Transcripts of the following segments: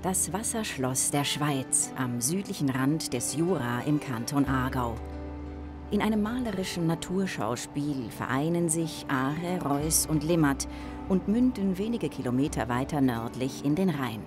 Das Wasserschloss der Schweiz am südlichen Rand des Jura im Kanton Aargau. In einem malerischen Naturschauspiel vereinen sich Aare, Reuss und Limmat und münden wenige Kilometer weiter nördlich in den Rhein.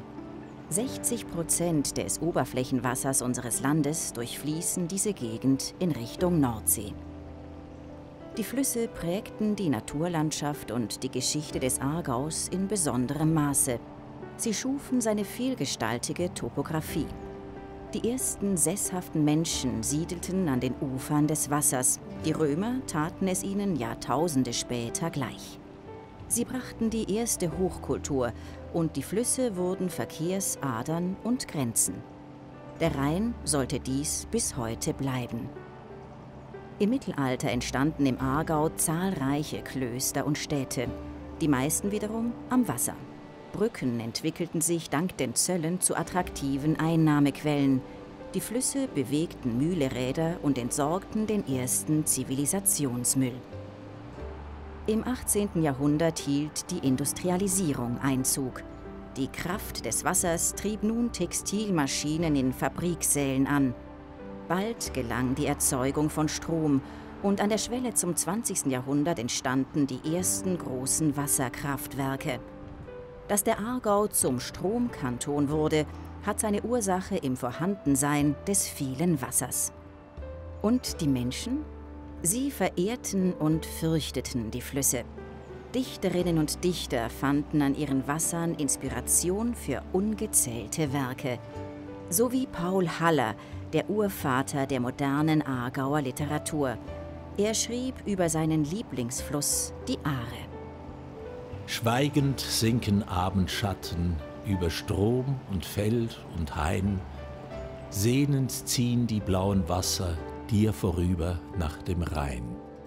60% des Oberflächenwassers unseres Landes durchfließen diese Gegend in Richtung Nordsee. Die Flüsse prägten die Naturlandschaft und die Geschichte des Aargaus in besonderem Maße. Sie schufen seine vielgestaltige Topographie. Die ersten sesshaften Menschen siedelten an den Ufern des Wassers. Die Römer taten es ihnen Jahrtausende später gleich. Sie brachten die erste Hochkultur und die Flüsse wurden Verkehrsadern und Grenzen. Der Rhein sollte dies bis heute bleiben. Im Mittelalter entstanden im Aargau zahlreiche Klöster und Städte, die meisten wiederum am Wasser. Brücken entwickelten sich dank den Zöllen zu attraktiven Einnahmequellen. Die Flüsse bewegten Mühleräder und entsorgten den ersten Zivilisationsmüll. Im 18. Jahrhundert hielt die Industrialisierung Einzug. Die Kraft des Wassers trieb nun Textilmaschinen in Fabriksälen an. Bald gelang die Erzeugung von Strom und an der Schwelle zum 20. Jahrhundert entstanden die ersten großen Wasserkraftwerke. Dass der Aargau zum Stromkanton wurde, hat seine Ursache im Vorhandensein des vielen Wassers. Und die Menschen? Sie verehrten und fürchteten die Flüsse. Dichterinnen und Dichter fanden an ihren Wassern Inspiration für ungezählte Werke. So wie Paul Haller, der Urvater der modernen Aargauer Literatur. Er schrieb über seinen Lieblingsfluss, die Aare. Schweigend sinken Abendschatten über Strom und Feld und Hain. Sehnend ziehen die blauen Wasser dir vorüber nach dem Rhein.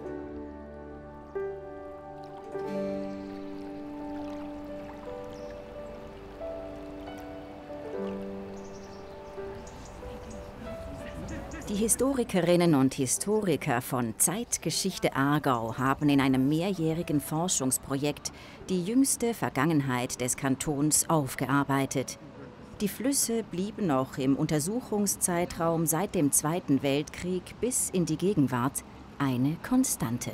Die Historikerinnen und Historiker von Zeitgeschichte Aargau haben in einem mehrjährigen Forschungsprojekt die jüngste Vergangenheit des Kantons aufgearbeitet. Die Flüsse blieben noch im Untersuchungszeitraum seit dem Zweiten Weltkrieg bis in die Gegenwart eine Konstante.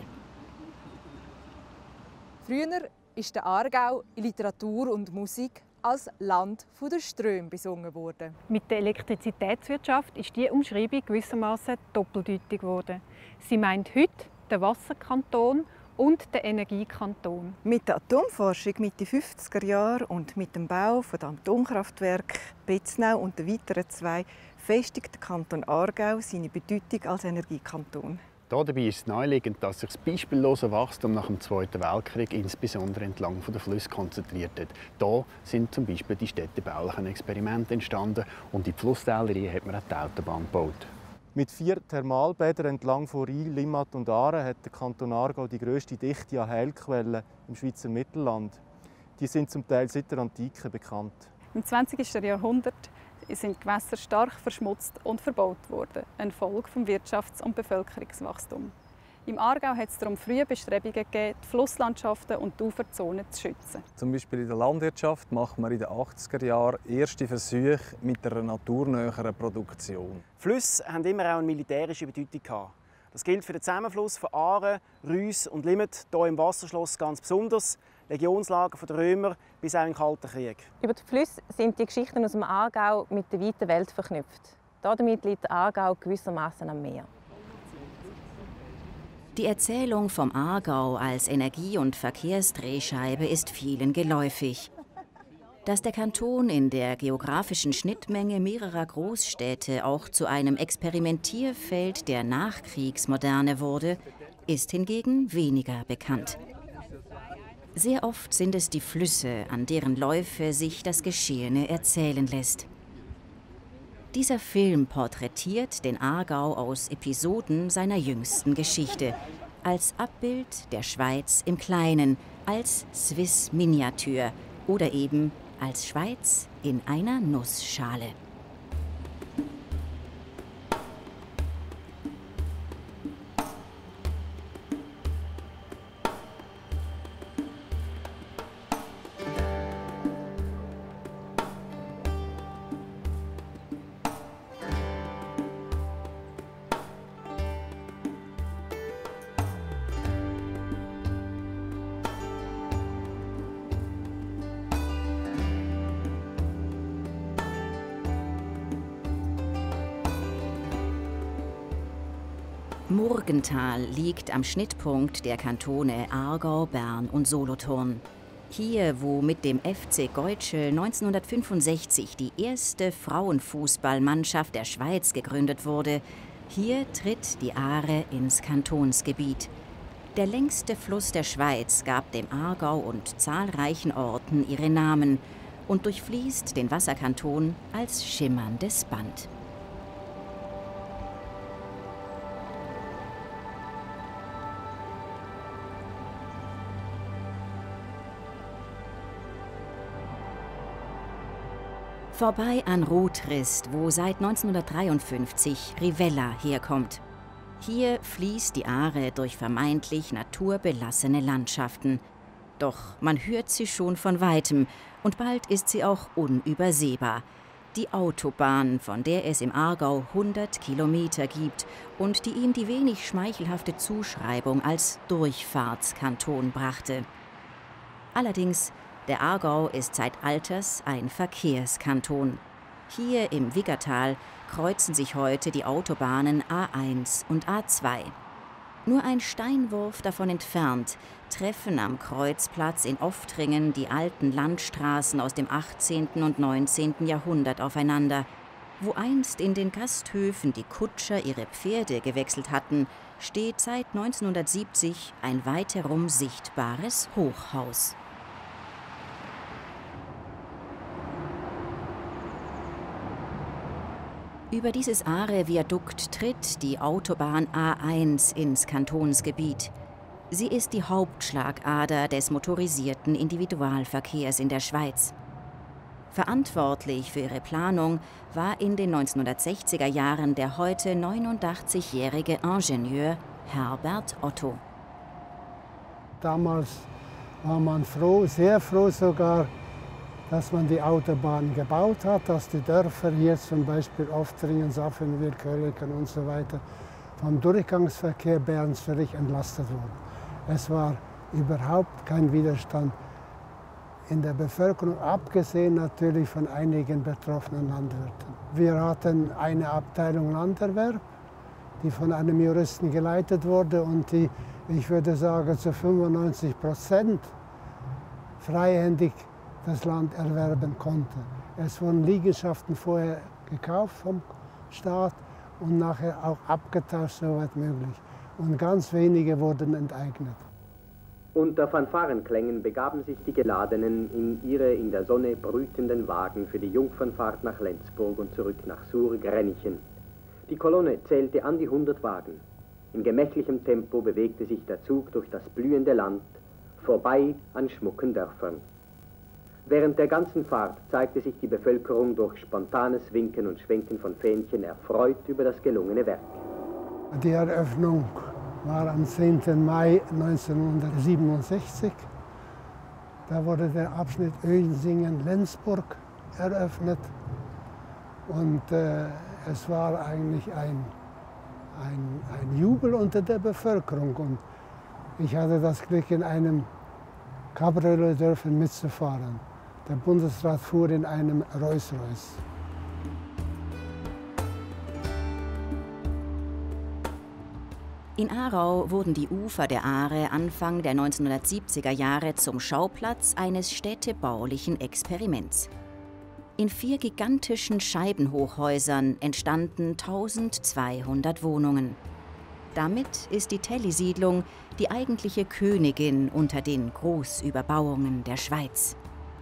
Früher ist der Aargau in Literatur und Musik als Land der Ströme besungen worden. Mit der Elektrizitätswirtschaft ist diese Umschreibung gewissermaßen doppeldeutig geworden. Sie meint heute den Wasserkanton und den Energiekanton. Mit der Atomforschung Mitte 50er Jahre und mit dem Bau des Atomkraftwerks Betznau und den weiteren 2 festigt der Kanton Aargau seine Bedeutung als Energiekanton. Dabei ist es naheliegend, dass sich das beispiellose Wachstum nach dem Zweiten Weltkrieg insbesondere entlang der Flüsse konzentriert hat. Hier sind zum Beispiel die städtebaulichen Experimente entstanden und in die Flusstäler hat man auch die Autobahn gebaut. Mit 4 Thermalbädern entlang von Rhein, Limmat und Aare hat der Kanton Aargau die grösste Dichte an Heilquellen im Schweizer Mittelland. Die sind zum Teil seit der Antike bekannt. Im 20. Jahrhundert sind Gewässer stark verschmutzt und verbaut worden, eine Folge des Wirtschafts- und Bevölkerungswachstums. Im Aargau hat es darum frühe Bestrebungen gegeben, die Flusslandschaften und die Uferzonen zu schützen. Zum Beispiel in der Landwirtschaft machen wir in den 80er Jahren erste Versuche mit einer naturnäheren Produktion. Flüsse haben immer auch eine militärische Bedeutung. Das gilt für den Zusammenfluss von Aare, Reuss und Limmat, hier im Wasserschloss ganz besonders. Legionslager der Römer bis auch im Kalten Krieg. Über die Flüsse sind die Geschichten aus dem Aargau mit der weiten Welt verknüpft. Damit liegt der Aargau gewissermaßen am Meer. Die Erzählung vom Aargau als Energie- und Verkehrsdrehscheibe ist vielen geläufig. Dass der Kanton in der geografischen Schnittmenge mehrerer Großstädte auch zu einem Experimentierfeld der Nachkriegsmoderne wurde, ist hingegen weniger bekannt. Sehr oft sind es die Flüsse, an deren Läufe sich das Geschehene erzählen lässt. Dieser Film porträtiert den Aargau aus Episoden seiner jüngsten Geschichte, als Abbild der Schweiz im Kleinen, als Swiss Miniatur oder eben als Schweiz in einer Nussschale. Murgenthal liegt am Schnittpunkt der Kantone Aargau, Bern und Solothurn. Hier, wo mit dem FC Goitsche 1965 die erste Frauenfußballmannschaft der Schweiz gegründet wurde, hier tritt die Aare ins Kantonsgebiet. Der längste Fluss der Schweiz gab dem Aargau und zahlreichen Orten ihre Namen und durchfließt den Wasserkanton als schimmerndes Band. Vorbei an Rotrist, wo seit 1953 Rivella herkommt. Hier fließt die Aare durch vermeintlich naturbelassene Landschaften. Doch man hört sie schon von Weitem und bald ist sie auch unübersehbar. Die Autobahn, von der es im Aargau 100 Kilometer gibt und die ihm die wenig schmeichelhafte Zuschreibung als Durchfahrtskanton brachte. Allerdings, der Aargau ist seit alters ein Verkehrskanton. Hier im Wiggertal kreuzen sich heute die Autobahnen A1 und A2. Nur ein Steinwurf davon entfernt treffen am Kreuzplatz in Oftringen die alten Landstraßen aus dem 18. und 19. Jahrhundert aufeinander. Wo einst in den Gasthöfen die Kutscher ihre Pferde gewechselt hatten, steht seit 1970 ein weiterum sichtbares Hochhaus. Über dieses Aare-Viadukt tritt die Autobahn A1 ins Kantonsgebiet. Sie ist die Hauptschlagader des motorisierten Individualverkehrs in der Schweiz. Verantwortlich für ihre Planung war in den 1960er Jahren der heute 89-jährige Ingenieur Herbert Otto. Damals war man froh, sehr froh sogar, dass man die Autobahn gebaut hat, dass die Dörfer hier zum Beispiel Oftringen, Saffenwil, Kölleken und so weiter vom Durchgangsverkehr Bernsförich entlastet wurden. Es war überhaupt kein Widerstand in der Bevölkerung, abgesehen natürlich von einigen betroffenen Landwirten. Wir hatten eine Abteilung Landerwerb, die von einem Juristen geleitet wurde und die, ich würde sagen, zu 95% freihändig das Land erwerben konnte. Es wurden Liegenschaften vorher gekauft vom Staat und nachher auch abgetauscht, soweit möglich. Und ganz wenige wurden enteignet. Unter Fanfarenklängen begaben sich die Geladenen in ihre in der Sonne brütenden Wagen für die Jungfernfahrt nach Lenzburg und zurück nach Sur-Grennichen. Die Kolonne zählte an die 100 Wagen. In gemächlichem Tempo bewegte sich der Zug durch das blühende Land, vorbei an schmucken Dörfern. Während der ganzen Fahrt zeigte sich die Bevölkerung durch spontanes Winken und Schwenken von Fähnchen erfreut über das gelungene Werk. Die Eröffnung war am 10. Mai 1967. Da wurde der Abschnitt Oehensingen-Lenzburg eröffnet. Und es war eigentlich ein Jubel unter der Bevölkerung. Und ich hatte das Glück, in einem Cabriolet dürfen mitzufahren. Der Bundesrat fuhr in einem Rolls-Royce. In Aarau wurden die Ufer der Aare Anfang der 1970er Jahre zum Schauplatz eines städtebaulichen Experiments. In 4 gigantischen Scheibenhochhäusern entstanden 1200 Wohnungen. Damit ist die Telly-Siedlung die eigentliche Königin unter den Großüberbauungen der Schweiz.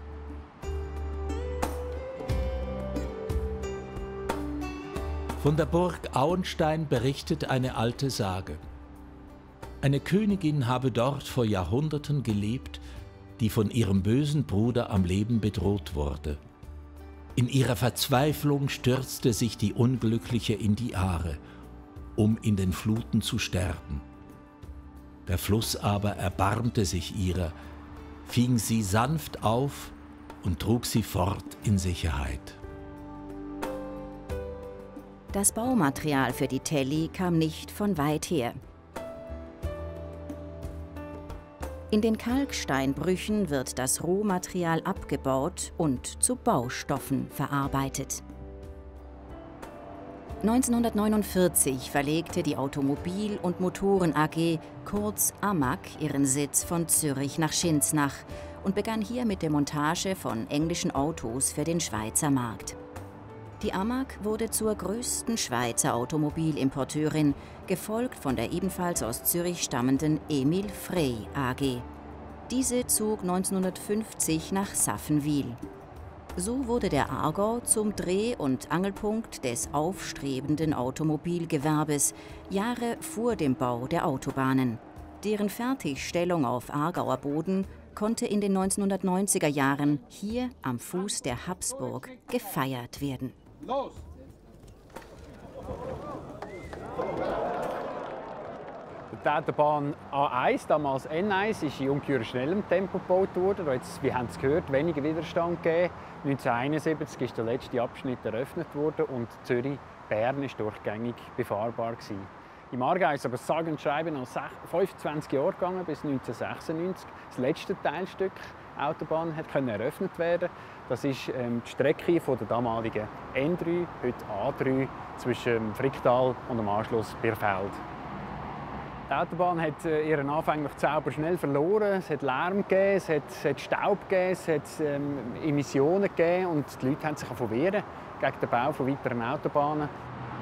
Von der Burg Auenstein berichtet eine alte Sage. Eine Königin habe dort vor Jahrhunderten gelebt, die von ihrem bösen Bruder am Leben bedroht wurde. In ihrer Verzweiflung stürzte sich die Unglückliche in die Aare, um in den Fluten zu sterben. Der Fluss aber erbarmte sich ihrer, fing sie sanft auf und trug sie fort in Sicherheit. Das Baumaterial für die Telly kam nicht von weit her. In den Kalksteinbrüchen wird das Rohmaterial abgebaut und zu Baustoffen verarbeitet. 1949 verlegte die Automobil- und Motoren AG, kurz AMAG, ihren Sitz von Zürich nach Schinsnach und begann hier mit der Montage von englischen Autos für den Schweizer Markt. Die AMAG wurde zur größten Schweizer Automobilimporteurin, gefolgt von der ebenfalls aus Zürich stammenden Emil Frey AG. Diese zog 1950 nach Saffenwil. So wurde der Aargau zum Dreh- und Angelpunkt des aufstrebenden Automobilgewerbes, Jahre vor dem Bau der Autobahnen. Deren Fertigstellung auf Aargauer Boden konnte in den 1990er Jahren hier am Fuß der Habsburg gefeiert werden. Los! Die Autobahn A1, damals N1, ist in ungeheuer schnellem Tempo gebaut worden. Wir haben es gehört, weniger Widerstand gegeben. 1971 ist der letzte Abschnitt eröffnet worden und Zürich-Bern ist durchgängig befahrbar gewesen. Im Aargau ist aber sage und schreibe noch 25 Jahre gegangen, bis 1996. Das letzte Teilstück Autobahn konnte eröffnet werden. Das ist die Strecke von der damaligen N3, heute A3, zwischen Fricktal und dem Anschluss Bierfeld. Die Autobahn hat ihren anfänglichen Zauber schnell verloren. Es hat Lärm gegeben, es hat Staub gegeben, es hat Emissionen gegeben und die Leute haben sich wehren gegen den Bau von weiteren Autobahnen.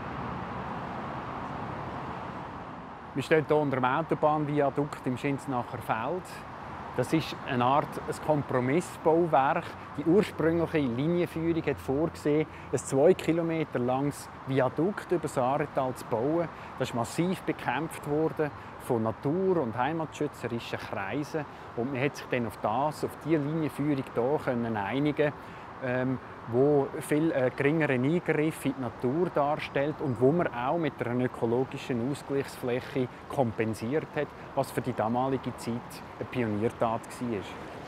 Wir stehen hier unter dem Autobahnviadukt im Schinsnacher Feld. Das ist eine Art Kompromissbauwerk. Die ursprüngliche Linienführung hat vorgesehen, ein 2 Kilometer langes Viadukt über das Aaretal zu bauen. Das ist massiv bekämpft worden von Natur- und heimatschützerischen Kreisen. Und man hat sich dann auf diese Linienführung hier einigen können, wo viel geringeren Eingriff in die Natur darstellt und wo man auch mit einer ökologischen Ausgleichsfläche kompensiert hat, was für die damalige Zeit eine Pioniertat war.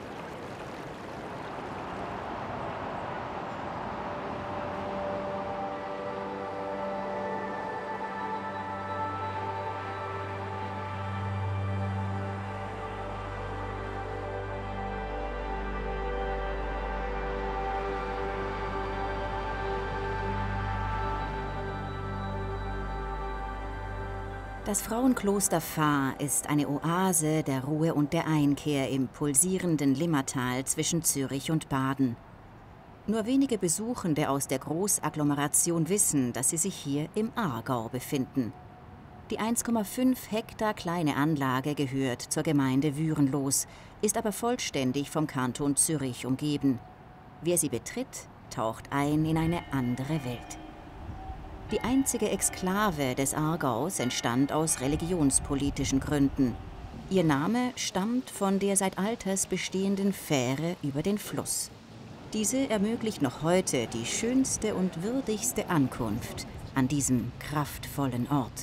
Das Frauenkloster Fahr ist eine Oase der Ruhe und der Einkehr im pulsierenden Limmatal zwischen Zürich und Baden. Nur wenige Besuchende aus der Großagglomeration wissen, dass sie sich hier im Aargau befinden. Die 1,5 Hektar kleine Anlage gehört zur Gemeinde Würenlos, ist aber vollständig vom Kanton Zürich umgeben. Wer sie betritt, taucht ein in eine andere Welt. Die einzige Exklave des Aargaus entstand aus religionspolitischen Gründen. Ihr Name stammt von der seit alters bestehenden Fähre über den Fluss. Diese ermöglicht noch heute die schönste und würdigste Ankunft an diesem kraftvollen Ort.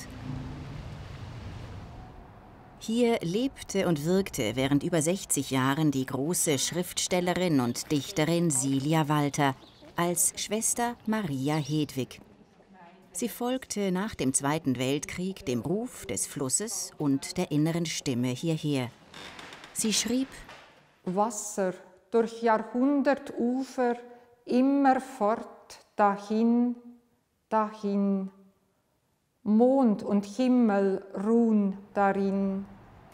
Hier lebte und wirkte während über 60 Jahren die große Schriftstellerin und Dichterin Silja Walter als Schwester Maria Hedwig. Sie folgte nach dem Zweiten Weltkrieg dem Ruf des Flusses und der inneren Stimme hierher. Sie schrieb: Wasser durch Jahrhundertufer, immer fort, dahin, dahin. Mond und Himmel ruhen darin.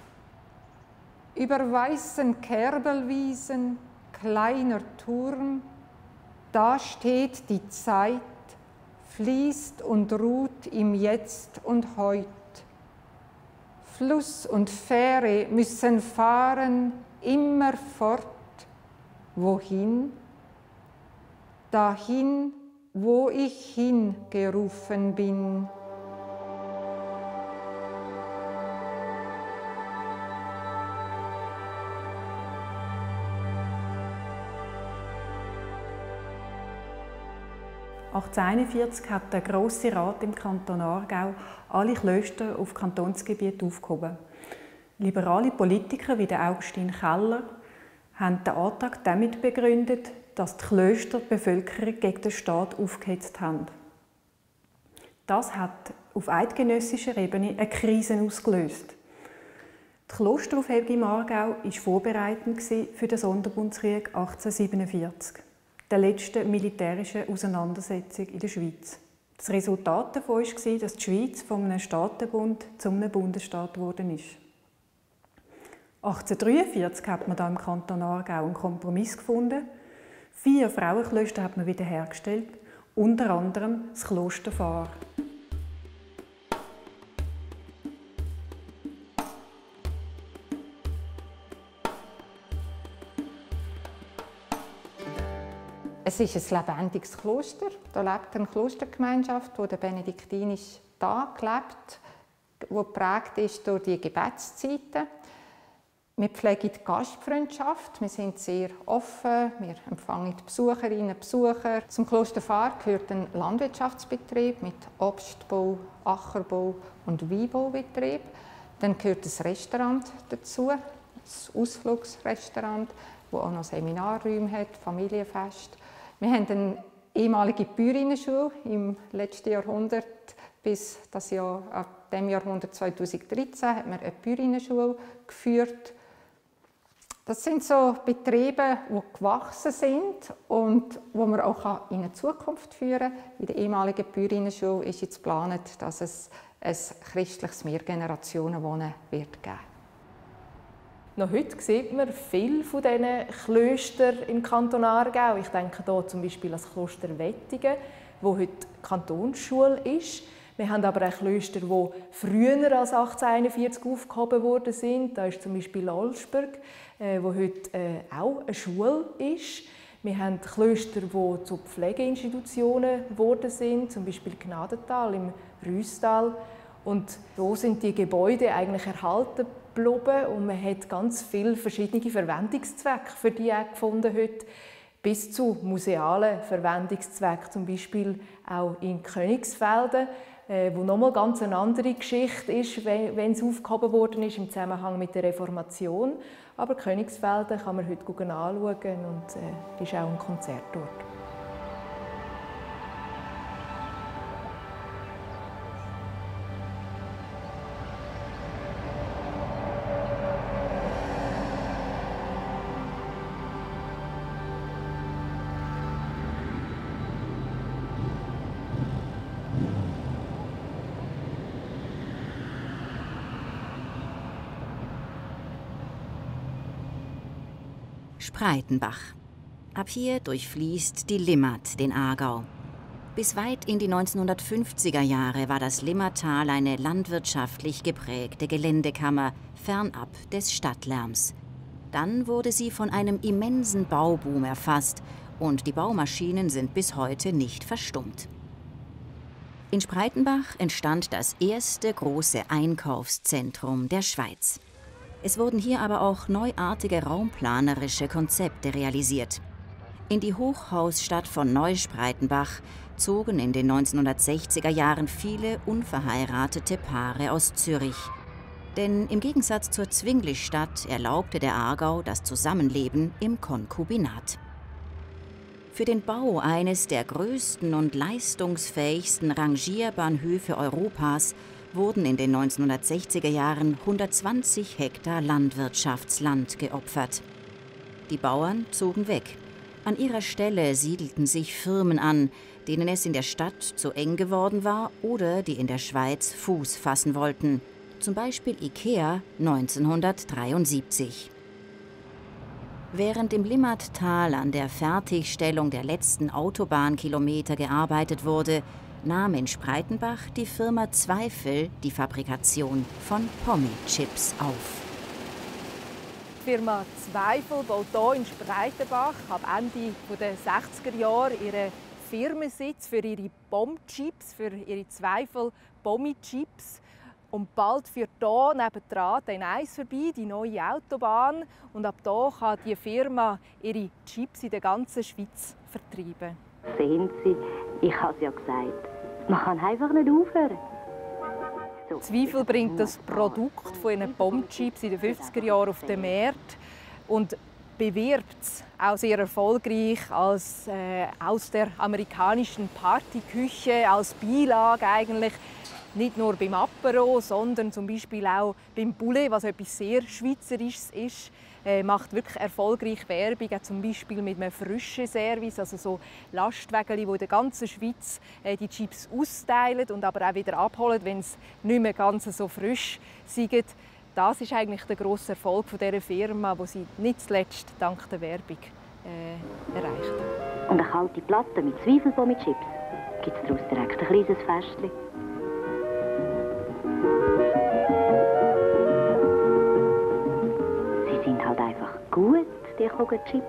Über weißen Kerbelwiesen, kleiner Turm, da steht die Zeit, fließt und ruht im Jetzt und Heut. Fluss und Fähre müssen fahren, immer fort. Wohin? Dahin, wo ich hingerufen bin. (1841) hat der Grosse Rat im Kanton Aargau alle Klöster auf Kantonsgebiet aufgehoben. Liberale Politiker wie der Augustin Keller haben den Antrag damit begründet, dass die Klöster die Bevölkerung gegen den Staat aufgehetzt haben. Das hat auf eidgenössischer Ebene eine Krise ausgelöst. Die Klosteraufhebung im Aargau war vorbereitend für den Sonderbundskrieg 1847, der letzten militärischen Auseinandersetzung in der Schweiz. Das Resultat davon war, dass die Schweiz von einem Staatenbund zu einem Bundesstaat geworden ist. 1843 hat man da im Kanton Aargau einen Kompromiss gefunden. 4 Frauenklöster hat man wiederhergestellt, unter anderem das Kloster Fahr. Es ist ein lebendiges Kloster. Da lebt eine Klostergemeinschaft, die der benediktinische Tag lebt, die geprägt ist durch die Gebetszeiten. Wir pflegen die Gastfreundschaft, wir sind sehr offen, wir empfangen die Besucherinnen und Besucher. Zum Kloster Fahr gehört ein Landwirtschaftsbetrieb mit Obstbau, Ackerbau und Weinbaubetrieb. Dann gehört ein Restaurant dazu, ein Ausflugsrestaurant, das auch noch Seminarräume hat, Familienfest. Wir haben eine ehemalige Bäuerinnenschule im letzten Jahrhundert. Bis das Jahr, ab dem Jahrhundert 2013 hat man eine Bäuerinnenschule geführt. Das sind so Betriebe, die gewachsen sind und wo man auch in eine Zukunft führen kann. In der ehemaligen Bäuerinnenschule ist jetzt geplant, dass es ein christliches Mehrgenerationenwohnen wird geben. Noch heute sieht man viele von diesen Klöstern im Kanton Aargau. Ich denke hier zum Beispiel an das Kloster Wettigen, wo heute Kantonsschule ist. Wir haben aber auch Klöster, die früher als 1841 aufgehoben worden sind. Da ist zum Beispiel Olsberg, wo heute auch eine Schule ist. Wir haben Klöster, die zu Pflegeinstitutionen geworden sind, zum Beispiel Gnadental im Rüsstal. Und so sind die Gebäude eigentlich erhalten geblieben und man hat ganz viele verschiedene Verwendungszwecke für die auch gefunden heute. Bis zu musealen Verwendungszwecken, zum Beispiel auch in Königsfelden, wo nochmal ganz eine andere Geschichte ist, wenn es aufgehoben worden ist im Zusammenhang mit der Reformation. Aber Königsfelden kann man heute anschauen und ist auch ein Konzertort. Spreitenbach. Ab hier durchfließt die Limmat den Aargau. Bis weit in die 1950er Jahre war das Limmatal eine landwirtschaftlich geprägte Geländekammer, fernab des Stadtlärms. Dann wurde sie von einem immensen Bauboom erfasst und die Baumaschinen sind bis heute nicht verstummt. In Spreitenbach entstand das erste große Einkaufszentrum der Schweiz. Es wurden hier aber auch neuartige raumplanerische Konzepte realisiert. In die Hochhausstadt von Neuspreitenbach zogen in den 1960er Jahren viele unverheiratete Paare aus Zürich. Denn im Gegensatz zur Zwinglistadt erlaubte der Aargau das Zusammenleben im Konkubinat. Für den Bau eines der größten und leistungsfähigsten Rangierbahnhöfe Europas wurden in den 1960er Jahren 120 Hektar Landwirtschaftsland geopfert. Die Bauern zogen weg. An ihrer Stelle siedelten sich Firmen an, denen es in der Stadt zu eng geworden war oder die in der Schweiz Fuß fassen wollten. Zum Beispiel IKEA 1973. Während im Limmattal an der Fertigstellung der letzten Autobahnkilometer gearbeitet wurde, nahm in Spreitenbach die Firma Zweifel die Fabrikation von Pommes-Chips auf. Die Firma Zweifel baut hier in Spreitenbach ab Ende der 60er Jahre ihren Firmensitz für ihre Pommes-Chips, für ihre Zweifel Pommes-Chips. Und bald führt hier nebendran die N1 vorbei, die neue Autobahn. Und ab hier kann die Firma ihre Chips in der ganzen Schweiz vertreiben. Sehen Sie, ich habe es ja gesagt, man kann einfach nicht aufhören. So. Zweifel bringt das Produkt von ihren Pommes-Chips in den 50er Jahren auf den Markt und bewirbt es auch sehr erfolgreich als aus der amerikanischen Partyküche, als Beilage eigentlich. Nicht nur beim Apero, sondern zum Beispiel auch beim Poulet, was etwas sehr Schweizerisches ist. macht wirklich erfolgreich Werbung, zum Beispiel mit einem frischen Service, also so Lastwagen, die in der ganzen Schweiz die Chips austeilen und aber auch wieder abholen, wenn es nicht mehr ganz so frisch sind. Das ist eigentlich der grosse Erfolg dieser Firma, den sie nicht zuletzt dank der Werbung erreicht. Und eine kalte Platte mit Zweifelpommes-Chips. Gibt es daraus direkt ein kleines Festchen? Sie sind halt einfach gut, die Kugelchips.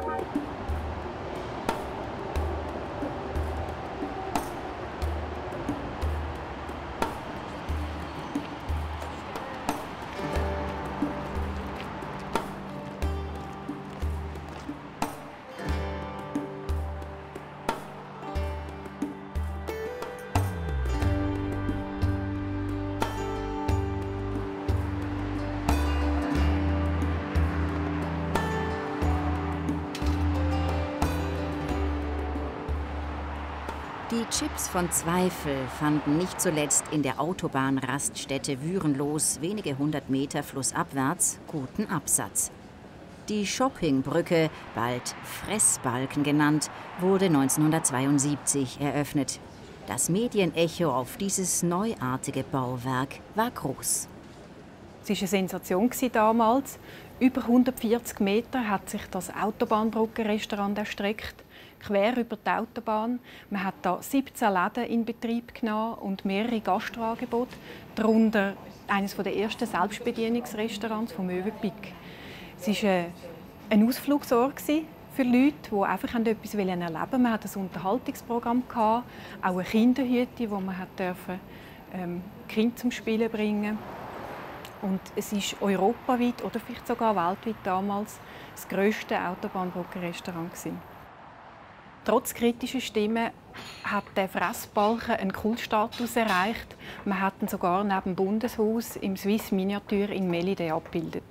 Die Chips von Zweifel fanden nicht zuletzt in der Autobahnraststätte Würenlos, wenige 100 Meter flussabwärts, guten Absatz. Die Shoppingbrücke, bald Fressbalken genannt, wurde 1972 eröffnet. Das Medienecho auf dieses neuartige Bauwerk war groß. Es war eine Sensation damals. Über 140 Meter hat sich das Autobahnbrückenrestaurant erstreckt, quer über die Autobahn. Man hat da 17 Läden in Betrieb genommen und mehrere Gastroangebote, darunter eines der ersten Selbstbedienungsrestaurants vom Möwenpick. Es war ein Ausflugsort für Leute, die einfach etwas erleben wollten. Man hatte ein Unterhaltungsprogramm, auch eine Kinderhütte, wo man Kinder zum Spielen bringen. Und es ist europaweit oder vielleicht sogar weltweit damals das grösste Autobahnbrückenrestaurant. Trotz kritischer Stimmen hat der Fressbalken einen Kultstatus erreicht. Man hat ihn sogar neben dem Bundeshaus im Swiss Miniatur in Melide abgebildet.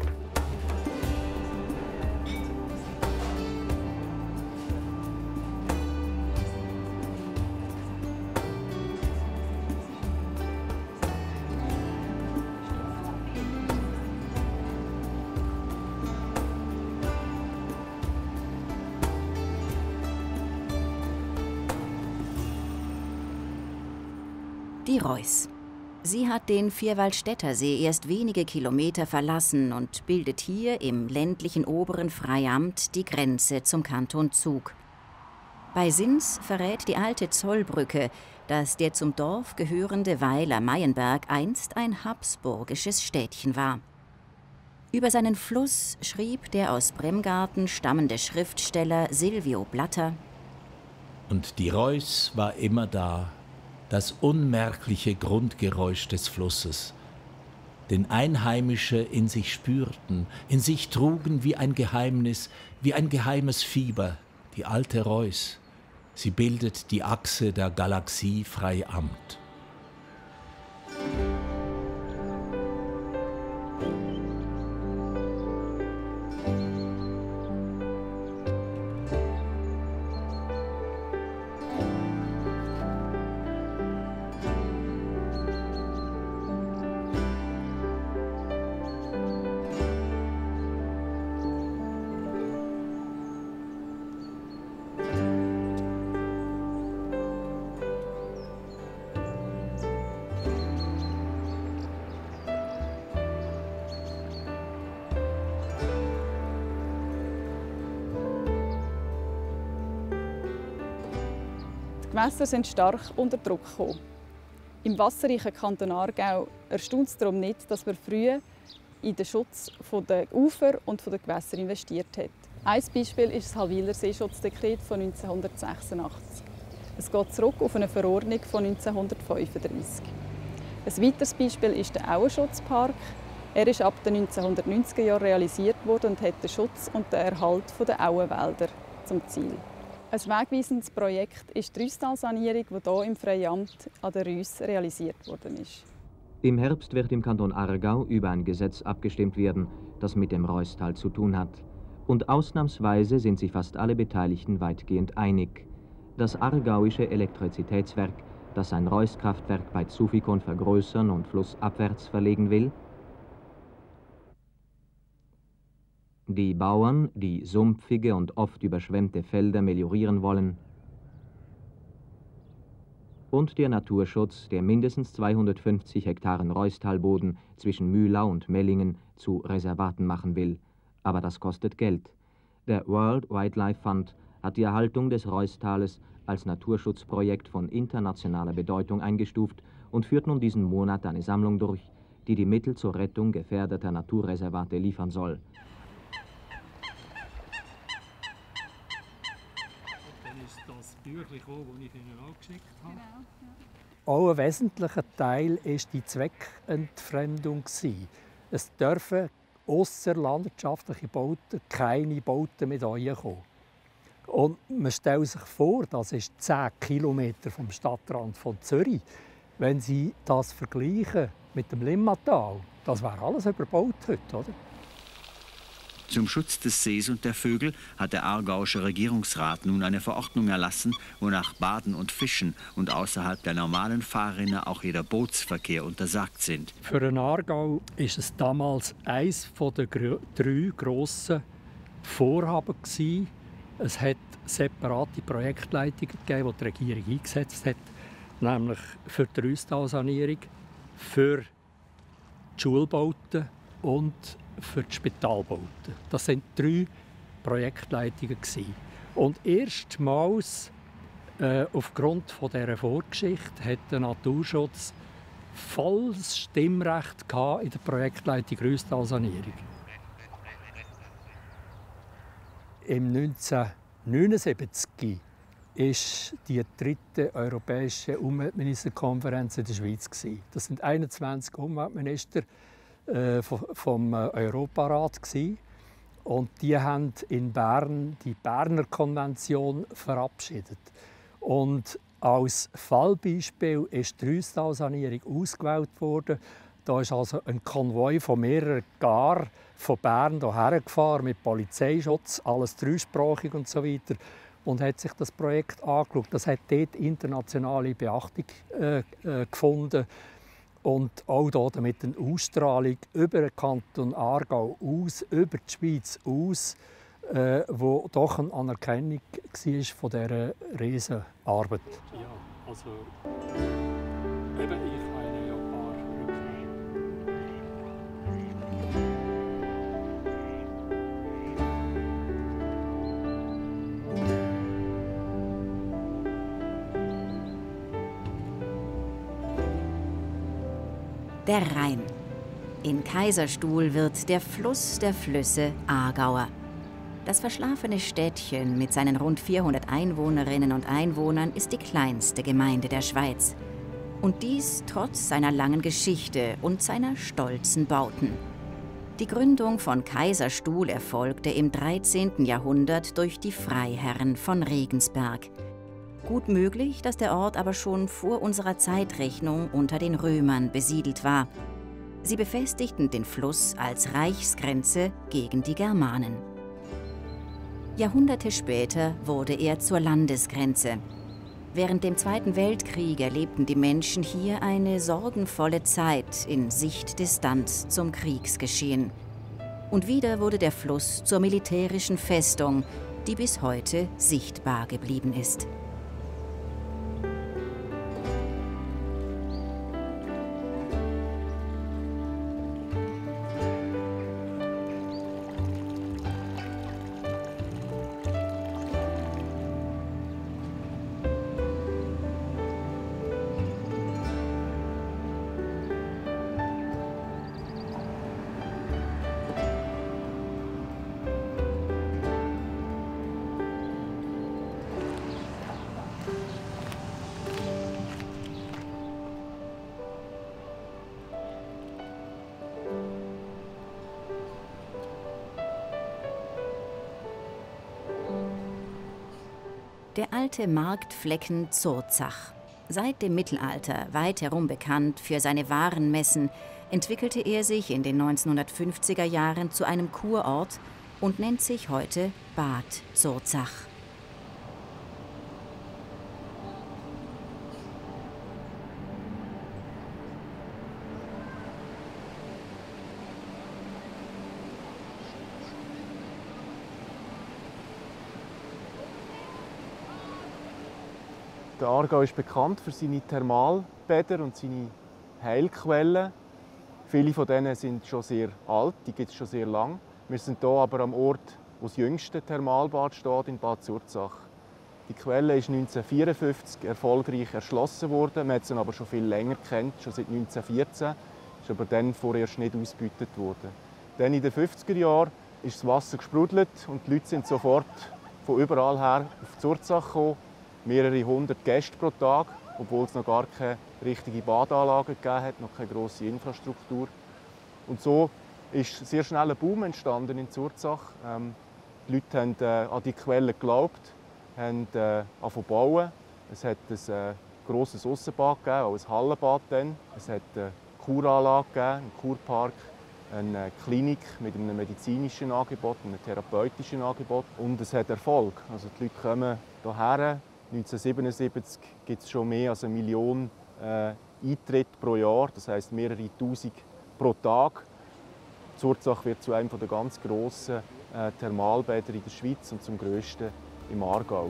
Die Reuss. Sie hat den Vierwaldstätter See erst wenige Kilometer verlassen und bildet hier im ländlichen oberen Freiamt die Grenze zum Kanton Zug. Bei Sins verrät die alte Zollbrücke, dass der zum Dorf gehörende Weiler Meienberg einst ein habsburgisches Städtchen war. Über seinen Fluss schrieb der aus Bremgarten stammende Schriftsteller Silvio Blatter: Und die Reuss war immer da, das unmerkliche Grundgeräusch des Flusses, den Einheimische in sich spürten, in sich trugen wie ein Geheimnis, wie ein geheimes Fieber, die alte Reuss. Sie bildet die Achse der Galaxie Freiamt. Die Gewässer sind stark unter Druck gekommen. Im wasserreichen Kanton Aargau erstaunt es darum nicht, dass man früh in den Schutz der Ufer und der Gewässer investiert hat. Ein Beispiel ist das Halwiler Seeschutzdekret von 1986. Es geht zurück auf eine Verordnung von 1935. Ein weiteres Beispiel ist der Auenschutzpark. Er ist ab den 1990er Jahren realisiert worden und hat den Schutz und den Erhalt der Auenwälder zum Ziel. Ein wegweisendes Projekt ist die Rüsstalsanierung, die hier im Freiamt an der Reuss realisiert worden ist. Im Herbst wird im Kanton Aargau über ein Gesetz abgestimmt werden, das mit dem Reusstal zu tun hat. Und ausnahmsweise sind sich fast alle Beteiligten weitgehend einig. Das Aargauische Elektrizitätswerk, das ein Reusskraftwerk bei Zufikon vergrößern und flussabwärts verlegen will, Die Bauern, die sumpfige und oft überschwemmte Felder meliorieren wollen, und der Naturschutz, der mindestens 250 Hektaren Reustalboden zwischen Mühlau und Mellingen zu Reservaten machen will. Aber das kostet Geld. Der World Wildlife Fund hat die Erhaltung des Reustales als Naturschutzprojekt von internationaler Bedeutung eingestuft und führt nun diesen Monat eine Sammlung durch, die die Mittel zur Rettung gefährdeter Naturreservate liefern soll. Dann ist das Büchlein gekommen, das ich Ihnen angeschickt habe. Genau, ja. Auch ein wesentlicher Teil war die Zweckentfremdung. Es dürfen ausser landwirtschaftliche Bauten keine Bauten mit reinkommen. Und man stellt sich vor, das ist 10 Kilometer vom Stadtrand von Zürich. Wenn Sie das vergleichen mit dem Limmatal, das wäre alles überbaut heute, oder? Zum Schutz des Sees und der Vögel hat der aargauische Regierungsrat nun eine Verordnung erlassen, wonach Baden und Fischen und außerhalb der normalen Fahrrinne auch jeder Bootsverkehr untersagt sind. Für den Aargau ist es damals eines der 3 grossen Vorhaben gewesen. Es hat separate Projektleitungen gegeben, die die Regierung eingesetzt hat, nämlich für die Rüstalsanierung, für die Schulbauten und für die Spitalbauten. Das sind 3 Projektleitungen. Und erstmals, aufgrund dieser Vorgeschichte, hat der Naturschutz volles Stimmrecht in der Projektleitung Rüstalsanierung. Im 1979 war die 3. Europäische Umweltministerkonferenz in der Schweiz. Das sind 21 Umweltminister vom Europarat. Und die haben in Bern die Berner Konvention verabschiedet. Und als Fallbeispiel ist die Rüstalsanierung ausgewählt worden. Da ist also ein Konvoi von mehreren Gar von Bern hierher gefahren mit Polizeischutz, alles dreisprachig und so weiter, und hat sich das Projekt angeschaut. Das hat dort internationale Beachtung gefunden und auch hier damit eine Ausstrahlung über den Kanton Aargau aus, über die Schweiz aus, wo doch eine Anerkennung war von dieser Riesenarbeit. Ja, also eben, ich habe ja ein paar Der Rhein. In Kaiserstuhl wird der Fluss der Flüsse Aargauer. Das verschlafene Städtchen mit seinen rund 400 Einwohnerinnen und Einwohnern ist die kleinste Gemeinde der Schweiz. Und dies trotz seiner langen Geschichte und seiner stolzen Bauten. Die Gründung von Kaiserstuhl erfolgte im 13. Jahrhundert durch die Freiherren von Regensberg. Gut möglich, dass der Ort aber schon vor unserer Zeitrechnung unter den Römern besiedelt war. Sie befestigten den Fluss als Reichsgrenze gegen die Germanen. Jahrhunderte später wurde er zur Landesgrenze. Während dem Zweiten Weltkrieg erlebten die Menschen hier eine sorgenvolle Zeit in Sichtdistanz zum Kriegsgeschehen. Und wieder wurde der Fluss zur militärischen Festung, die bis heute sichtbar geblieben ist. Der alte Marktflecken Zurzach. Seit dem Mittelalter weit herum bekannt für seine Warenmessen, entwickelte er sich in den 1950er Jahren zu einem Kurort und nennt sich heute Bad Zurzach. Der Aargau ist bekannt für seine Thermalbäder und seine Heilquellen. Viele von denen sind schon sehr alt, die gibt es schon sehr lange. Wir sind hier aber am Ort, wo das jüngste Thermalbad steht, in Bad Zurzach. Die Quelle ist 1954 erfolgreich erschlossen worden. Man hat sie aber schon viel länger kennt, schon seit 1914. Ist aber dann vorerst nicht ausgebeutet worden. Dann in den 50er Jahren ist das Wasser gesprudelt und die Leute sind sofort von überall her auf Zurzach gekommen. Mehrere hundert Gäste pro Tag, obwohl es noch gar keine richtige Badanlage gegeben hat, noch keine grosse Infrastruktur. Und so ist sehr schnell ein Boom entstanden in Zurzach. Die Leute haben an die Quelle geglaubt, haben angefangen zu bauen. Es hat ein grosses Aussenbad gegeben, auch ein Hallenbad. Es hat eine Kuranlage gegeben, einen Kurpark, eine Klinik mit einem medizinischen Angebot, einem therapeutischen Angebot. Und es hat Erfolg. Also die Leute kommen hierher. 1977 gibt es schon mehr als 1 Million Eintritte pro Jahr, das heisst mehrere Tausend pro Tag. Zurzach wird zu einem der ganz grossen Thermalbäder in der Schweiz und zum grössten im Aargau.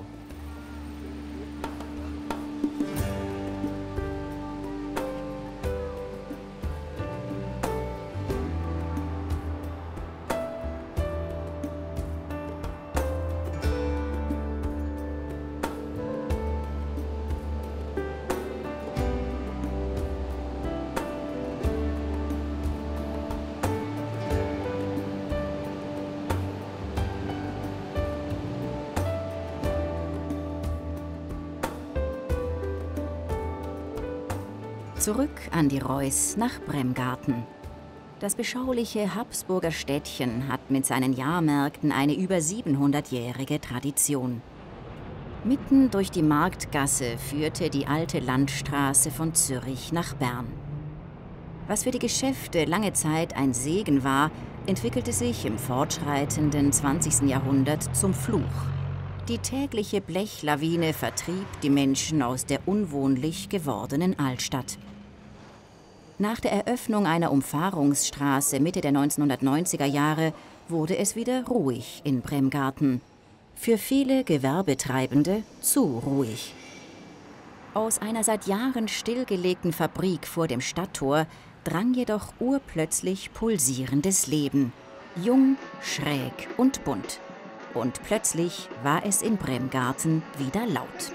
Zurück an die Reuss nach Bremgarten. Das beschauliche Habsburger Städtchen hat mit seinen Jahrmärkten eine über 700-jährige Tradition. Mitten durch die Marktgasse führte die alte Landstraße von Zürich nach Bern. Was für die Geschäfte lange Zeit ein Segen war, entwickelte sich im fortschreitenden 20. Jahrhundert zum Fluch. Die tägliche Blechlawine vertrieb die Menschen aus der unwohnlich gewordenen Altstadt. Nach der Eröffnung einer Umfahrungsstraße Mitte der 1990er Jahre wurde es wieder ruhig in Bremgarten. Für viele Gewerbetreibende zu ruhig. Aus einer seit Jahren stillgelegten Fabrik vor dem Stadttor drang jedoch urplötzlich pulsierendes Leben. Jung, schräg und bunt. Und plötzlich war es in Bremgarten wieder laut.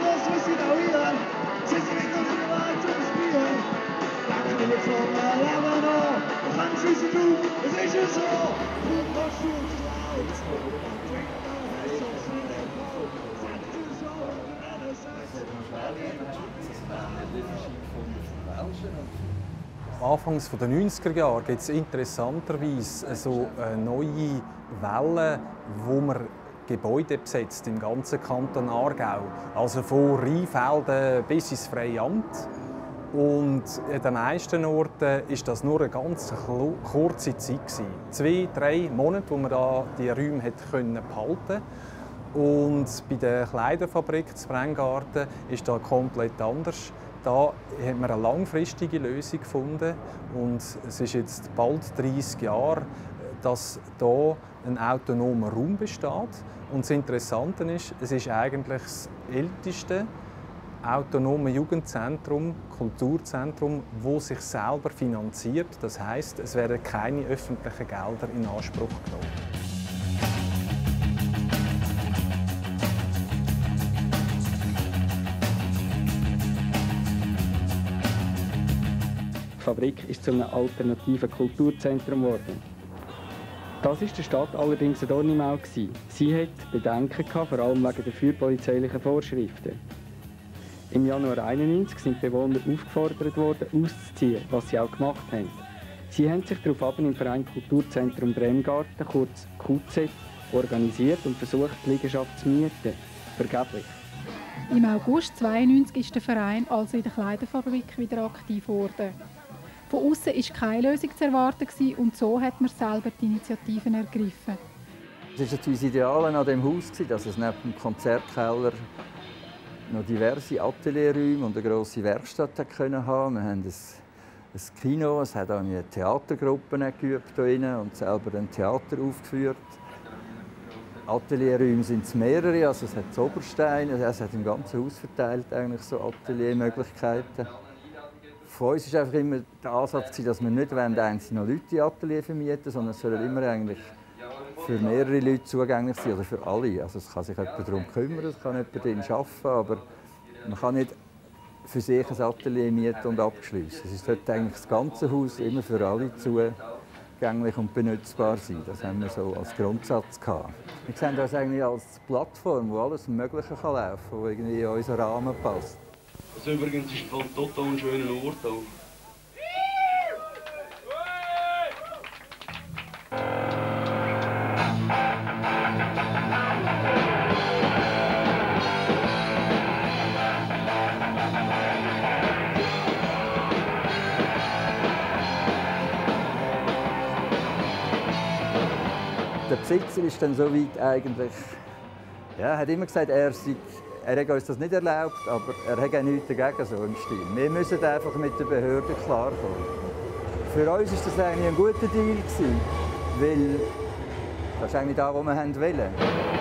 Anfang der 90er Jahre gibt es interessanterweise so eine neue Welle, wo man Gebäude besetzt im ganzen Kanton Aargau. Also von Rheinfelden bis ins Freiamt. Und an den meisten Orten war das nur eine ganz kurze Zeit. 2-3 Monate, wo man da die Räume behalten konnte. Und bei der Kleiderfabrik zu Bremgarten ist das komplett anders. Da hat man eine langfristige Lösung gefunden. Und es ist jetzt bald 30 Jahre, dass hier ein autonomer Raum besteht. Und das Interessante ist, es ist eigentlich das älteste autonome Jugendzentrum, Kulturzentrum, das sich selber finanziert. Das heisst, es werden keine öffentlichen Gelder in Anspruch genommen. Die Fabrik ist zu einem alternativen Kulturzentrum geworden. Das war der Stadt allerdings ein Dorn im Auge. Sie hatte Bedenken, vor allem wegen der feuerpolizeilichen Vorschriften. Im Januar 1991 sind die Bewohner aufgefordert worden, auszuziehen, was sie auch gemacht haben. Sie haben sich daraufhin im Verein Kulturzentrum Bremgarten, kurz QZ, organisiert und versucht, die Liegenschaft zu mieten. Vergeblich. Im August 1992 ist der Verein also in der Kleiderfabrik wieder aktiv geworden. Von außen war keine Lösung zu erwarten und so hat man selber die Initiativen ergriffen. Es war das Ideale an diesem Haus, dass es neben dem Konzertkeller noch diverse Atelierräume und eine grosse Werkstatt haben. Wir haben ein Kino, es hat auch eine Theatergruppe geübt und selber ein Theater aufgeführt. Atelierräume sind es mehrere, also es hat das Oberstein, es hat im ganzen Haus verteilt eigentlich so Ateliermöglichkeiten. Von uns war einfach immer der Ansatz, dass wir nicht einzelne Leute in Atelier vermieten, sondern es soll immer eigentlich für mehrere Leute zugänglich sein, oder für alle. Also es kann sich jemand darum kümmern, es kann jemand darin arbeiten, aber man kann nicht für sich ein Atelier mieten und abschliessen. Es sollte eigentlich das ganze Haus immer für alle zugänglich und benutzbar sein. Das haben wir so als Grundsatz gehabt. Wir sehen das eigentlich als Plattform, wo alles Mögliche kann laufen kann, wo irgendwie in unseren Rahmen passt. Also übrigens ist es total ein schöner Ort auch. Der Besitzer ist dann so weit eigentlich, ja, hat immer gesagt, er hätte uns das nicht erlaubt, aber er hat auch nichts dagegen, so im Stil. Wir müssen einfach mit den Behörden klarkommen. Für uns war das eigentlich ein guter Deal, weil das ist eigentlich das, was wir wollten.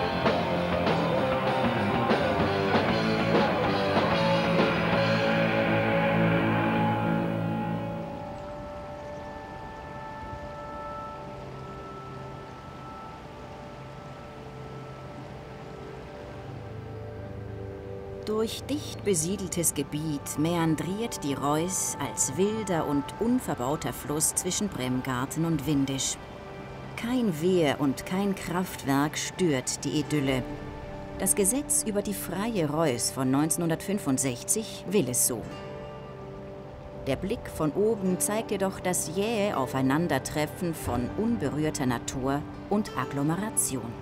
Durch dicht besiedeltes Gebiet meandriert die Reuss als wilder und unverbauter Fluss zwischen Bremgarten und Windisch. Kein Wehr und kein Kraftwerk stört die Idylle. Das Gesetz über die freie Reuss von 1965 will es so. Der Blick von oben zeigt jedoch das jähe Aufeinandertreffen von unberührter Natur und Agglomeration.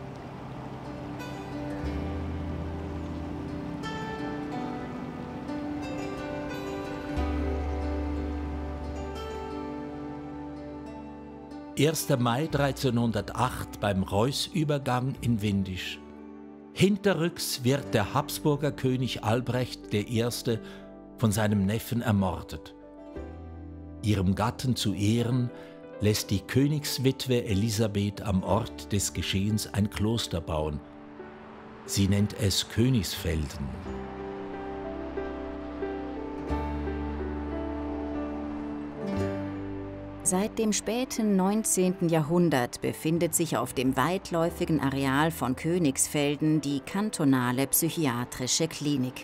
(1. Mai 1308 beim Reussübergang in Windisch). Hinterrücks wird der Habsburger König Albrecht I. von seinem Neffen ermordet. Ihrem Gatten zu Ehren lässt die Königswitwe Elisabeth am Ort des Geschehens ein Kloster bauen. Sie nennt es Königsfelden. Seit dem späten 19. Jahrhundert befindet sich auf dem weitläufigen Areal von Königsfelden die kantonale psychiatrische Klinik.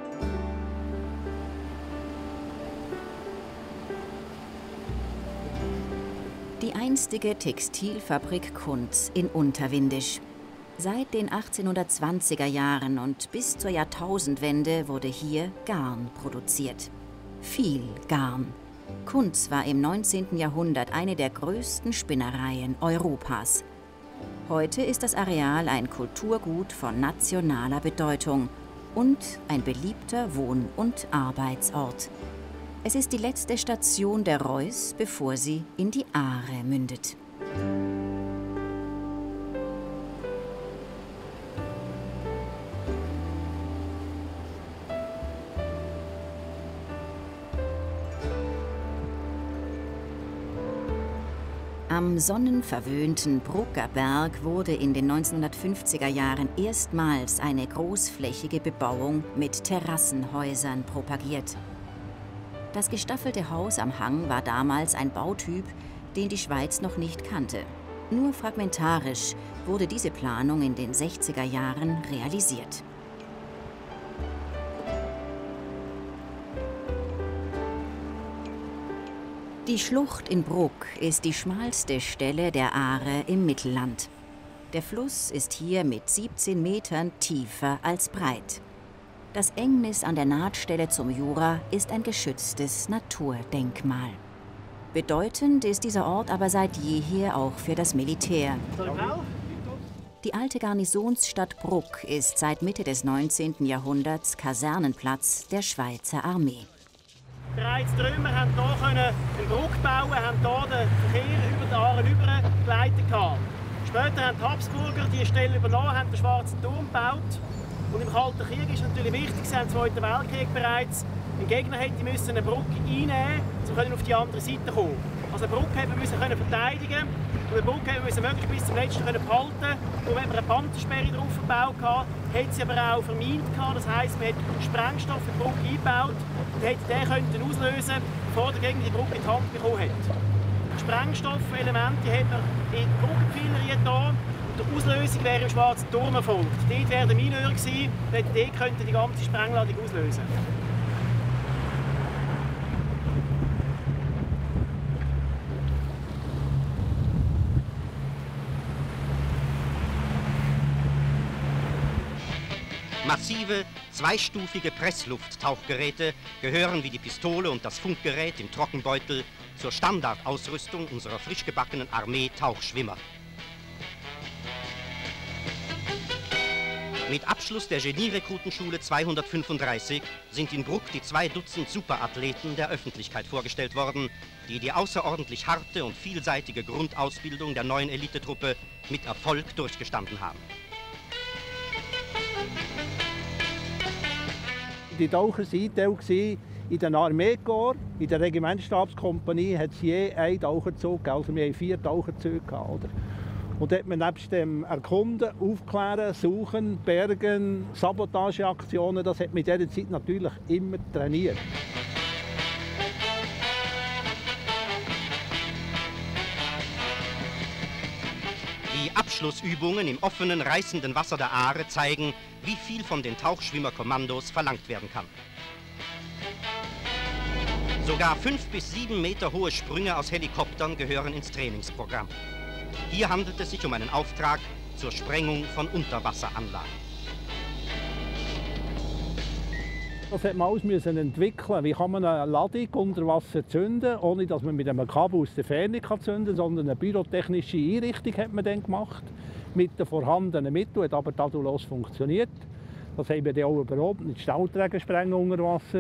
Die einstige Textilfabrik Kunz in Unterwindisch. Seit den 1820er Jahren und bis zur Jahrtausendwende wurde hier Garn produziert. Viel Garn. Kunz war im 19. Jahrhundert eine der größten Spinnereien Europas. Heute ist das Areal ein Kulturgut von nationaler Bedeutung und ein beliebter Wohn- und Arbeitsort. Es ist die letzte Station der Reuss, bevor sie in die Aare mündet. Am sonnenverwöhnten Brucker Berg wurde in den 1950er Jahren erstmals eine großflächige Bebauung mit Terrassenhäusern propagiert. Das gestaffelte Haus am Hang war damals ein Bautyp, den die Schweiz noch nicht kannte. Nur fragmentarisch wurde diese Planung in den 60er Jahren realisiert. Die Schlucht in Bruck ist die schmalste Stelle der Aare im Mittelland. Der Fluss ist hier mit 17 Metern tiefer als breit. Das Engnis an der Nahtstelle zum Jura ist ein geschütztes Naturdenkmal. Bedeutend ist dieser Ort aber seit jeher auch für das Militär. Die alte Garnisonsstadt Bruck ist seit Mitte des 19. Jahrhunderts Kasernenplatz der Schweizer Armee. Bereits die Römer konnten hier einen Bruck bauen, haben hier den Verkehr über die Aare geleitet. Später haben die Habsburger die Stelle übernommen, haben den Schwarzen Turm gebaut. Und im Kalten Krieg ist natürlich wichtig, sie haben im Zweiten Weltkrieg bereits, ein Gegner hätte eine Brücke einnehmen, um auf die andere Seite zu kommen. Also eine Brücke hätte man verteidigen und eine Brücke hätte man möglichst bis zum letzten behalten. Und wenn man eine Panzersperre drauf verbaut hatte, hat sie aber auch vermint. Das heisst, man hat Sprengstoff in die Brücke eingebaut und hätte den auslösen können, bevor der Gegner die Brücke in die Hand bekommen hat. Sprengstoffelemente hat man in die Brückenpfeiler hier. Die Auslösung wäre im Schwarzen Turm erfolgt. Dort wäre der Mineur gewesen, und dort könnte die ganze Sprengladung auslösen. Massive, zweistufige Presslufttauchgeräte gehören wie die Pistole und das Funkgerät im Trockenbeutel zur Standardausrüstung unserer frisch gebackenen Armee Tauchschwimmer. Mit Abschluss der Genie-Rekrutenschule 235 sind in Bruck die 2 Dutzend Superathleten der Öffentlichkeit vorgestellt worden, die die außerordentlich harte und vielseitige Grundausbildung der neuen Elitetruppe mit Erfolg durchgestanden haben. Die Taucher waren in den Armeekorps, in der Regimentsstabskompanie hat es je einen Taucherzug gegeben. Also wir hatten 4 Taucherzüge gehabt, oder? Und dort hat man nebst dem Erkunden, Aufklären, Suchen, Bergen, Sabotageaktionen, das hat man in dieser Zeit natürlich immer trainiert. Die Abschlussübungen im offenen, reißenden Wasser der Aare zeigen, wie viel von den Tauchschwimmerkommandos verlangt werden kann. Sogar 5 bis 7 Meter hohe Sprünge aus Helikoptern gehören ins Trainingsprogramm. Hier handelt es sich um einen Auftrag zur Sprengung von Unterwasseranlagen. Das hat man alles entwickeln. Wie kann man eine Ladung unter Wasser zünden, ohne dass man mit einem Kabel aus der Ferne zünden kann, sondern eine pyrotechnische Einrichtung hat man dann gemacht. Mit den vorhandenen Mitteln, hat aber tadellos funktioniert. Das haben wir dann auch überhaupt mit Stahlträgersprengung unter Wasser,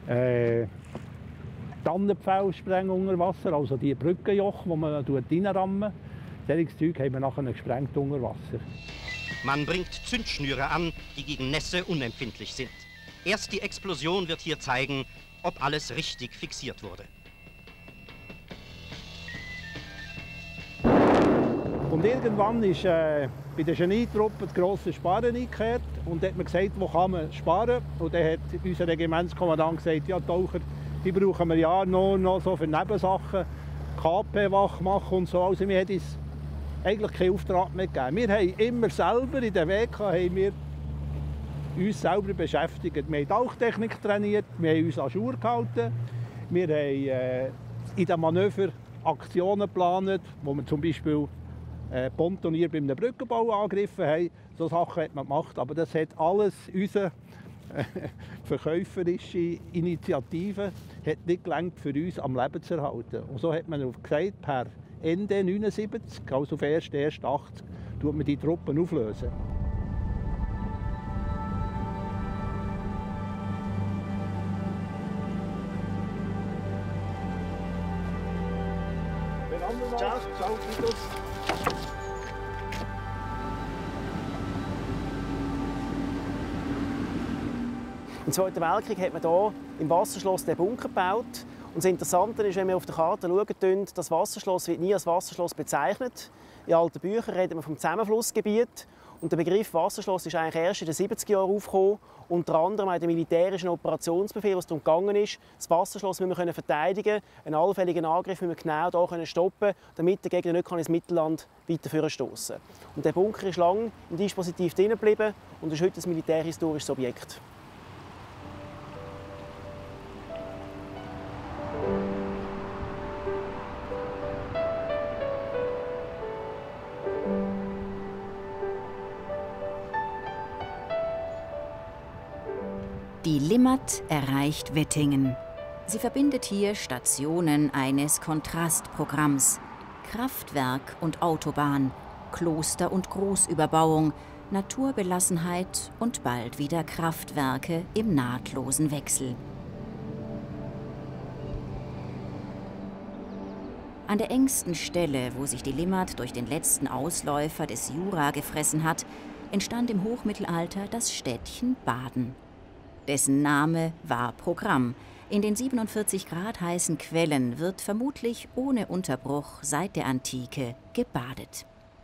Tannenpfählsprengung unter Wasser, also die Brückenjoch, die man reinrammen. Solches Zeug haben wir nachher gesprengt unter Wasser. Man bringt Zündschnüre an, die gegen Nässe unempfindlich sind. Erst die Explosion wird hier zeigen, ob alles richtig fixiert wurde. Und irgendwann ist bei der Genie-Truppe das grosse Sparen eingekehrt und hat man gesagt, wo kann man sparen? Und dann hat unser Regimentskommandant gesagt, ja Taucher, die brauchen wir ja noch so für Nebensachen, KP-Wach machen und so. Also wir haben uns eigentlich keinen Auftrag mehr gegeben. Wir haben immer selber in der WK haben wir uns selber beschäftigt. Wir haben Tauchtechnik trainiert, wir haben uns an Jour gehalten, wir haben in den Manöver Aktionen geplant, wo wir zum Beispiel Pontonier bei einem Brückenbau angegriffen haben. So Sachen hat man gemacht, aber das hat alles unsere verkäuferische Initiative hat nicht gelangt, für uns am Leben zu erhalten. Und so hat man gesagt, per Ende 1979, also auf 1.1.80, tut man die Truppen auflösen. Ciao, ciao, Titus. Im Zweiten Weltkrieg hat man hier im Wasserschloss den Bunker gebaut. Und das Interessante ist, wenn wir auf der Karte schauen, das Wasserschloss wird nie als Wasserschloss bezeichnet. In alten Büchern reden wir vom Zusammenflussgebiet. Und der Begriff Wasserschloss ist eigentlich erst in den 70er Jahren aufgekommen. Unter anderem auch in dem militärischen Operationsbefehl, was darum gegangen ist, das Wasserschloss müssen wir verteidigen, einen allfälligen Angriff müssen wir genau hier stoppen, damit der Gegner nicht ins Mittelland weiter vorstoßen kann. Und der Bunker ist lange im Dispositiv drin geblieben und ist heute ein militärhistorisches Objekt. Die Limmat erreicht Wettingen. Sie verbindet hier Stationen eines Kontrastprogramms, Kraftwerk und Autobahn, Kloster und Großüberbauung, Naturbelassenheit und bald wieder Kraftwerke im nahtlosen Wechsel. An der engsten Stelle, wo sich die Limmat durch den letzten Ausläufer des Jura gefressen hat, entstand im Hochmittelalter das Städtchen Baden. Dessen Name war Programm, In den 47 Grad heißen Quellen wird vermutlich ohne Unterbruch seit der Antike gebadet.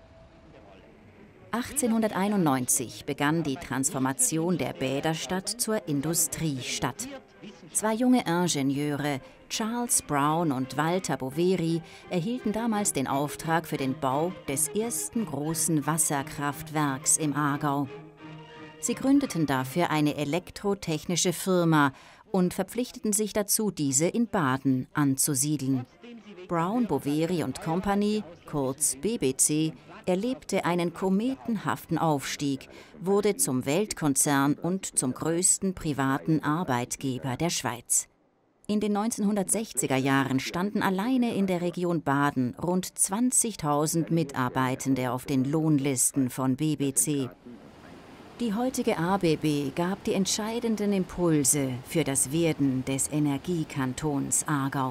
1891 begann die Transformation der Bäderstadt zur Industriestadt. 2 junge Ingenieure, Charles Brown und Walter Boveri, erhielten damals den Auftrag für den Bau des ersten großen Wasserkraftwerks im Aargau. Sie gründeten dafür eine elektrotechnische Firma und verpflichteten sich dazu, diese in Baden anzusiedeln. Brown, Boveri & Company, kurz BBC, erlebte einen kometenhaften Aufstieg, wurde zum Weltkonzern und zum größten privaten Arbeitgeber der Schweiz. In den 1960er Jahren standen alleine in der Region Baden rund 20.000 Mitarbeitende auf den Lohnlisten von BBC. Die heutige ABB gab die entscheidenden Impulse für das Werden des Energiekantons Aargau.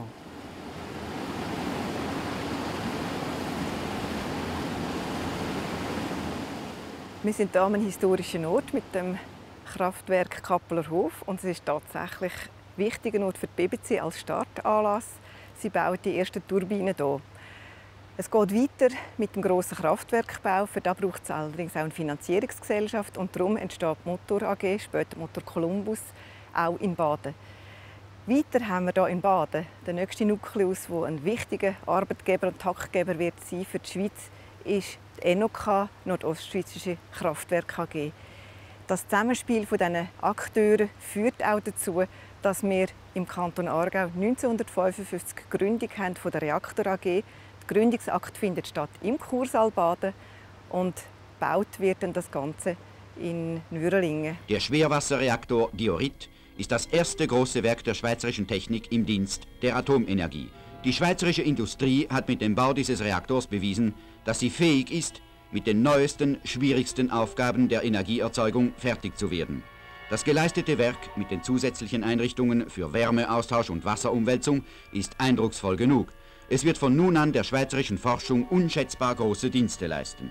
Wir sind hier an einem historischen Ort mit dem Kraftwerk Kappelerhof und es ist tatsächlich ein wichtiger Ort für die BBC als Startanlass. Sie bauen die ersten Turbinen hier. Es geht weiter mit dem grossen Kraftwerkbau. Für das braucht es allerdings auch eine Finanzierungsgesellschaft und darum entsteht die Motor AG, später Motor Columbus, auch in Baden. Weiter haben wir hier in Baden den nächsten Nukleus, der ein wichtiger Arbeitgeber und Taktgeber wird sein für die Schweiz, ist die NOK, Nordostschweizerische Kraftwerk AG. Das Zusammenspiel dieser Akteure führt auch dazu, dass wir im Kanton Aargau 1955 die Gründung haben von der Reaktor AG. Der Gründungsakt findet statt im Kursaal Baden und gebaut wird dann das Ganze in Nürlingen. Der Schwerwasserreaktor Diorit ist das erste große Werk der schweizerischen Technik im Dienst der Atomenergie. Die schweizerische Industrie hat mit dem Bau dieses Reaktors bewiesen, dass sie fähig ist, mit den neuesten, schwierigsten Aufgaben der Energieerzeugung fertig zu werden. Das geleistete Werk mit den zusätzlichen Einrichtungen für Wärmeaustausch und Wasserumwälzung ist eindrucksvoll genug. Es wird von nun an der schweizerischen Forschung unschätzbar große Dienste leisten.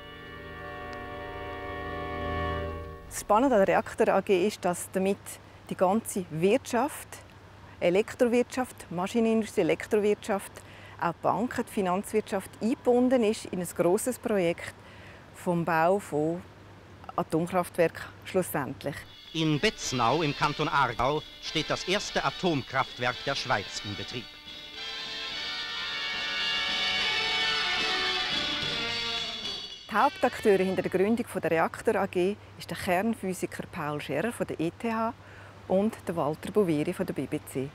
Das Spannende an der Reaktor AG ist, dass damit die ganze Wirtschaft, Elektrowirtschaft, Maschinenindustrie, Elektrowirtschaft, auch die Banken, die Finanzwirtschaft eingebunden ist in ein grosses Projekt vom Bau von Atomkraftwerken schlussendlich. In Betznau im Kanton Aargau steht das erste Atomkraftwerk der Schweiz in Betrieb. Die Hauptakteure hinter der Gründung der Reaktor AG ist der Kernphysiker Paul Scherrer von der ETH und der Walter Boveri von der BBC.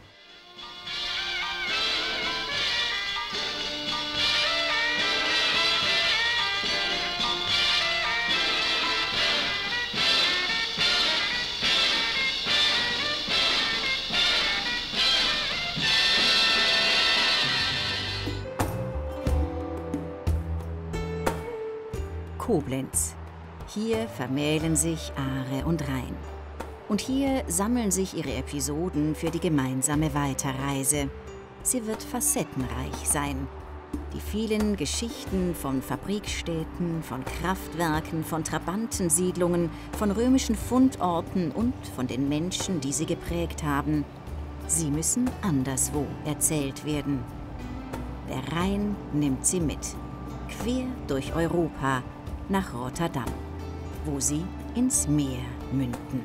Koblenz. Hier vermählen sich Aare und Rhein. Und hier sammeln sich ihre Episoden für die gemeinsame Weiterreise. Sie wird facettenreich sein. Die vielen Geschichten von Fabrikstädten, von Kraftwerken, von Trabantensiedlungen, von römischen Fundorten und von den Menschen, die sie geprägt haben. Sie müssen anderswo erzählt werden. Der Rhein nimmt sie mit, quer durch Europa, nach Rotterdam, wo sie ins Meer münden.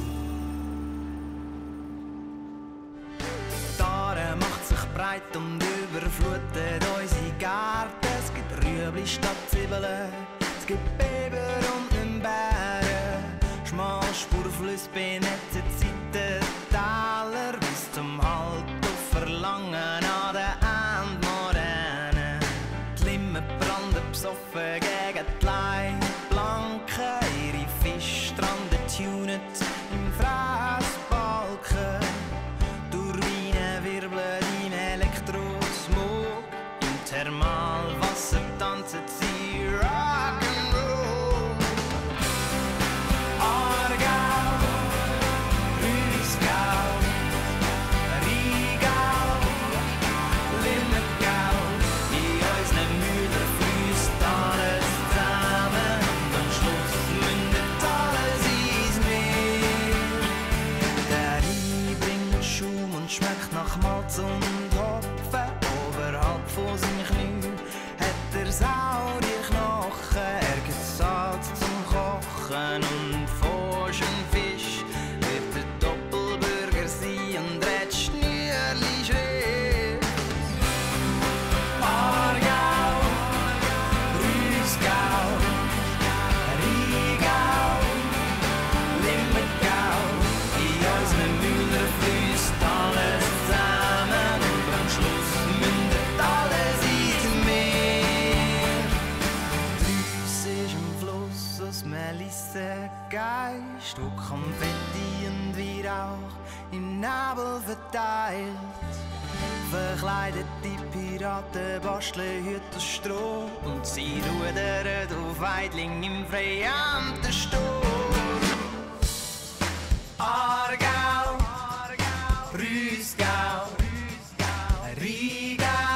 Die Aare macht sich breit und überflutet unsere Gärten. Es gibt Rüebli statt Zwiebeln, es gibt Biber und Himbeeren. Schmalspurflüsse benetzen Seiten, Täler bis zum Halt auf Verlangen an den Endmoränen. Die Limmen branden besoffen gegen die Leitplanken, ihre Fischstranden tunet im Fressbalken. Turbinen wirbeln im Elektrosmog, im Thermalwasser tanzen sie Rock'n'Roll. Aargau, verteilt. Verkleidete Piraten basteln Hüte aus Stroh und sie rudern auf Weidling im freien Sturm. Aargau, Rüßgau, Riegau.